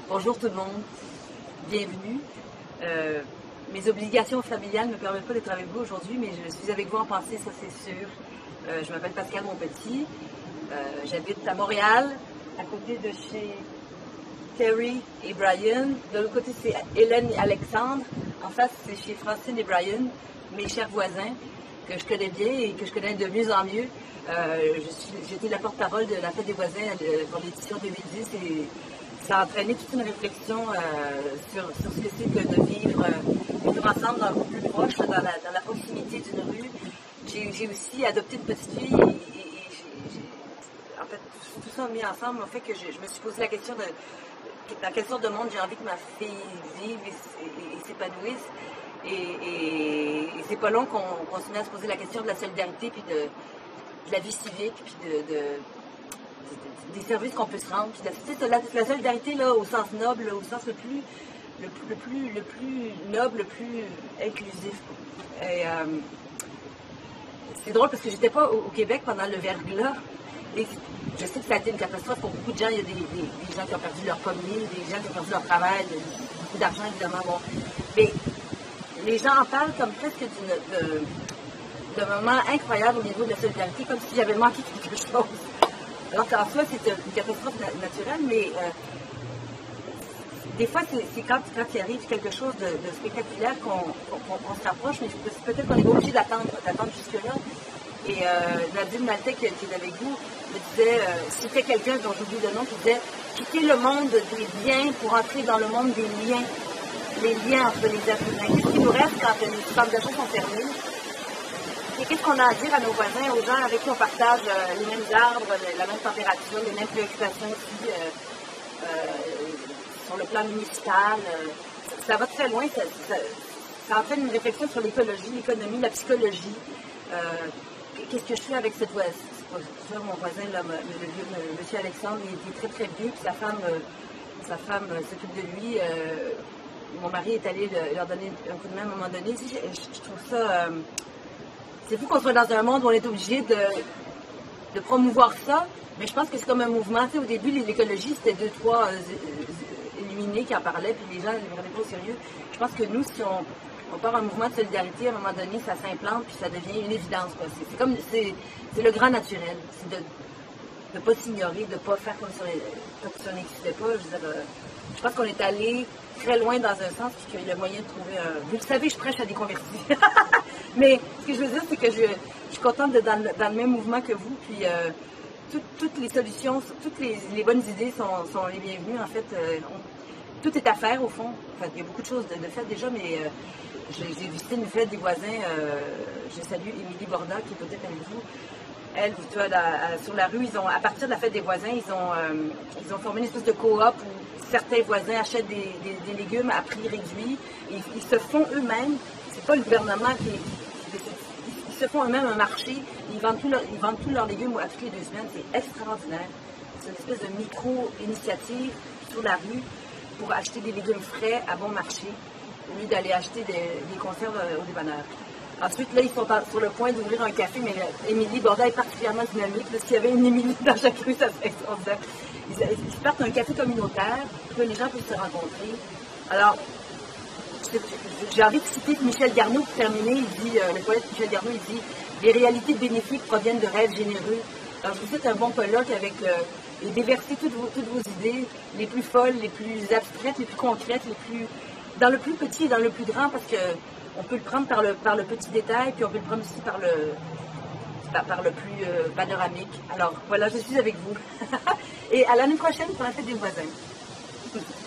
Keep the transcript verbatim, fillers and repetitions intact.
Bonjour tout le monde, bienvenue. Euh, mes obligations familiales ne me permettent pas d'être avec vous aujourd'hui, mais je suis avec vous en pensée, ça c'est sûr. Euh, je m'appelle Pascal Monpetit, euh, j'habite à Montréal, à côté de chez Terry et Brian. De l'autre côté c'est Hélène et Alexandre, en face c'est chez Francine et Brian, mes chers voisins que je connais bien et que je connais de mieux en mieux. Euh, J'étais la porte-parole de la fête des voisins euh, pour l'édition deux mille dix et ça a entraîné toute une réflexion euh, sur, sur ce que c'est que de vivre, euh, vivre ensemble dans le plus proche, dans la, dans la proximité d'une rue. J'ai aussi adopté une petite fille et, et, et j'ai, en fait, tout ça mis ensemble m'a fait que je, je me suis posé la question de dans quelle sorte de monde j'ai envie que ma fille vive et, et, et s'épanouisse. Et, et, et c'est pas long qu'on continue à se poser la question de la solidarité, puis de, de la vie civique, puis de, de, de des services qu'on peut se rendre. Puis la, la, la solidarité là, au sens noble, au sens le plus, le, le plus, le plus noble, le plus inclusif. Et euh, c'est drôle parce que j'étais pas au, au Québec pendant le verglas. Et je sais que ça a été une catastrophe pour beaucoup de gens. Il y a des, des, des gens qui ont perdu leur famille, des gens qui ont perdu leur travail, beaucoup d'argent évidemment. Bon. Mais les gens en parlent comme presque d'un moment incroyable au niveau de la solidarité, comme si j'avais manqué quelque chose. Alors qu'en soi, c'est une catastrophe naturelle, mais euh, des fois, c'est quand, quand il arrive quelque chose de, de spectaculaire qu'on qu qu se rapproche, mais peut-être qu'on n'est pas obligé d'attendre jusque-là. Et euh, Nadine Maltais, qui, qui est avec vous, me disait, euh, c'était quelqu'un dont j'oublie le nom, qui disait « quitter le monde des biens pour entrer dans le monde des liens ». Les liens entre les êtres humains. Qu'est-ce qui nous reste quand les centres d'achat sont fermés? Et qu'est-ce qu'on a à dire à nos voisins, aux gens avec qui on partage euh, les mêmes arbres, la même température, les mêmes préoccupations aussi euh, euh, sur le plan municipal? Euh, ça, ça va très loin, ça, ça, ça entraîne une réflexion sur l'écologie, l'économie, la psychologie. Euh, qu'est-ce que je fais avec cette voisin? Mon voisin, là, le, le, le, monsieur Alexandre, il est très très vieux, puis sa femme, euh, sa femme euh, s'occupe de lui. Euh, Mon mari est allé leur donner un coup de main à un moment donné. Je, je trouve ça... Euh, c'est fou qu'on soit dans un monde où on est obligé de, de promouvoir ça, mais je pense que c'est comme un mouvement. Tu sais, au début, l'écologie, c'était deux, trois euh, illuminés qui en parlaient, puis les gens ne les prenaient pas au sérieux. Je pense que nous, si on, on part un mouvement de solidarité, à un moment donné, ça s'implante, puis ça devient une évidence. C'est comme... C'est le grand naturel. C'est de ne pas s'ignorer, de ne pas faire comme si ça n'existait pas. Je veux dire, euh, je pense qu'on est allé très loin dans un sens, puis qu'il y a moyen de trouver un... Vous le savez, je prêche à des convertis. Mais ce que je veux dire, c'est que je, je suis contente d'être dans, dans le même mouvement que vous, puis euh, tout, toutes les solutions, toutes les, les bonnes idées sont, sont les bienvenues. En fait, euh, on, tout est à faire, au fond. Enfin, il y a beaucoup de choses de, de faites déjà, mais euh, j'ai visité une fête des voisins. Euh, je salue Émilie Borda, qui est peut-être avec vous. Elle, tu vois, là, sur la rue, ils ont, à partir de la fête des voisins, ils ont, euh, ils ont formé une espèce de coop où certains voisins achètent des, des, des légumes à prix réduit. Et ils se font eux-mêmes, c'est pas le gouvernement qui, qui, qui ils se font eux-mêmes un marché. Ils vendent tous leur, ils vendent tous leurs légumes à toutes les deux semaines. C'est extraordinaire. C'est une espèce de micro-initiative sur la rue pour acheter des légumes frais à bon marché, au lieu d'aller acheter des, des conserves au dépanneur. Ensuite, là, ils sont sur le point d'ouvrir un café, mais Émilie Borda est particulièrement dynamique. S'il y avait une Émilie dans chaque rue, ça serait extraordinaire. Ils, ils partent un café communautaire, où les gens peuvent se rencontrer. Alors, j'ai envie de citer Michel Garneau pour terminer. Il dit, euh, le poète Michel Garneau, il dit « Les réalités bénéfiques proviennent de rêves généreux ». Alors, je vous souhaite un bon colloque avec euh, et déverser toutes vos, toutes vos idées, les plus folles, les plus abstraites, les plus concrètes, les plus dans le plus petit et dans le plus grand, parce que on peut le prendre par le, par le petit détail, puis on peut le prendre aussi par le, par, par le plus euh, panoramique. Alors voilà, je suis avec vous. Et à l'année prochaine pour la fête des voisins.